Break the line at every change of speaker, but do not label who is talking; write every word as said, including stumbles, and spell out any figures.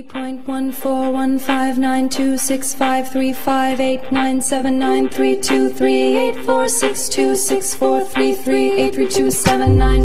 point one four one five nine two six five three five eight nine seven nine three two three eight four six two six four three three eight three two seven nine